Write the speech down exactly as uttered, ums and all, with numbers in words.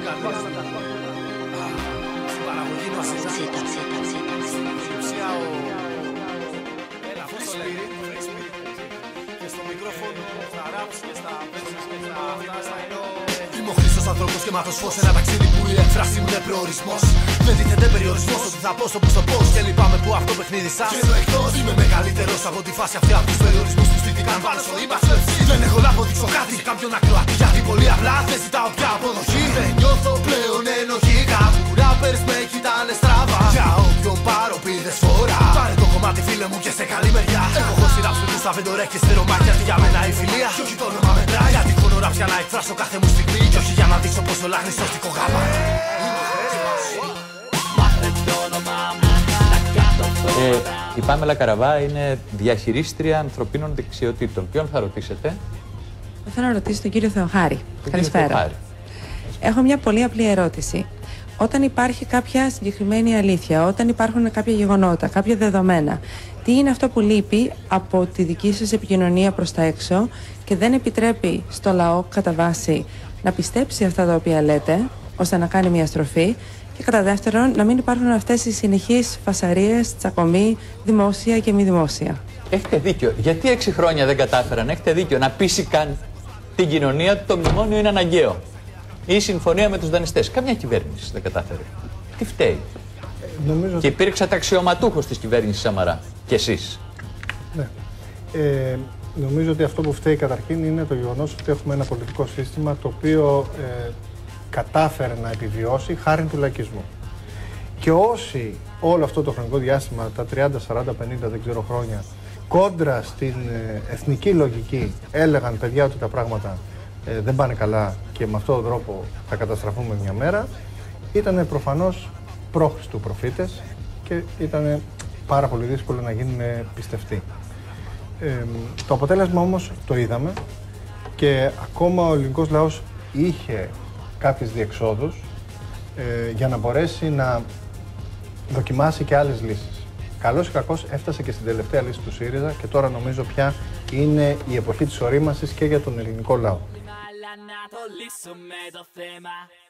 Στην παραγωγή μας στην ουσία ο Free Spirit και στο μικρόφωνο στα raps και στα verses και στα είναι ο... Είμαι ο χρήσος άνθρωπος και μάθος φως, ένα ταξίδι που η έκφραση μου είναι προορισμός. Δεν τίθεται περιορισμός, ότι θα πω στο πώς το πώς. Και λυπάμαι που αυτό παιχνίδι σας είναι εκτός. Είμαι μεγαλύτερος από τη φάση αυτή, από τους περιορισμούς που στήθηκαν πάνω στο ύμαξο ευσύ. Δεν έχω να αποδείξω κάτι σε κάποιον ακροατή, γιατί πολύ απλά δεν ζητάω πια αποδοχή. Δεν νιώθω πλέον ενοχή, κάπου rappers με κοιτάνε στραβά. Για όποιον πάρω πήδες φορά, πάρε το κομμάτι φίλε μου και σε καλή μεριά. Έχω χώσει raps με τους αβεντορέ και στερομάκια, γιατί για μένα η φιλία κι όχι το όνομα μετράει. Γιατί χώνω raps για να εκφράσω κάθε μου στιγμή κι όχι για να δείξω πόσο λάχνει σωστικό γάμα. Ε, η Πάμελα Καραβά είναι διαχειρίστρια ανθρωπίνων δεξιοτήτων. Ποιον θα ρωτήσετε? Θέλω να ρωτήσω τον κύριο Θεοχάρη. Τον Καλησπέρα. Κύριο Θεοχάρη. Έχω μια πολύ απλή ερώτηση. Όταν υπάρχει κάποια συγκεκριμένη αλήθεια, όταν υπάρχουν κάποια γεγονότα, κάποια δεδομένα, τι είναι αυτό που λείπει από τη δική σας επικοινωνία προς τα έξω και δεν επιτρέπει στο λαό κατά βάση να πιστέψει αυτά τα οποία λέτε, ώστε να κάνει μια στροφή, και κατά δεύτερον να μην υπάρχουν αυτές οι συνεχείς φασαρίες, τσακωμοί, δημόσια και μη δημόσια? Έχετε δίκιο. Γιατί έξι χρόνια δεν κατάφεραν? Έχετε δίκιο να πείσει καν την κοινωνία ότι το μνημόνιο είναι αναγκαίο. Ή η συμφωνία με τους δανειστές. Καμιά κυβέρνηση δεν κατάφερε. Τι φταίει? Ε, νομίζω... Και υπήρξατε αξιωματούχος της κυβέρνησης Σαμαρά. Κι εσείς. Ναι. Ε, νομίζω ότι αυτό που φταίει καταρχήν είναι το γεγονός ότι έχουμε ένα πολιτικό σύστημα το οποίο ε, κατάφερε να επιβιώσει χάρη του λαϊκισμού. Και όσοι όλο αυτό το χρονικό διάστημα, τα τριάντα, σαράντα, πενήντα δεν ξέρω χρόνια, κόντρα στην ε, εθνική λογική έλεγαν παιδιά ότι τα πράγματα ε, δεν πάνε καλά και με αυτόν τον τρόπο θα καταστραφούμε μια μέρα, ήταν προφανώς προ-Χριστού προφήτες και ήταν πάρα πολύ δύσκολο να γίνουν πιστευτοί. Ε, το αποτέλεσμα όμως το είδαμε και ακόμα ο ελληνικός λαός είχε κάποιες διεξόδους ε, για να μπορέσει να δοκιμάσει και άλλες λύσεις. Καλώς ή κακώς έφτασε και στην τελευταία λύση του ΣΥΡΙΖΑ και τώρα νομίζω πια είναι η εποχή της ορίμασης και για τον ελληνικό λαό.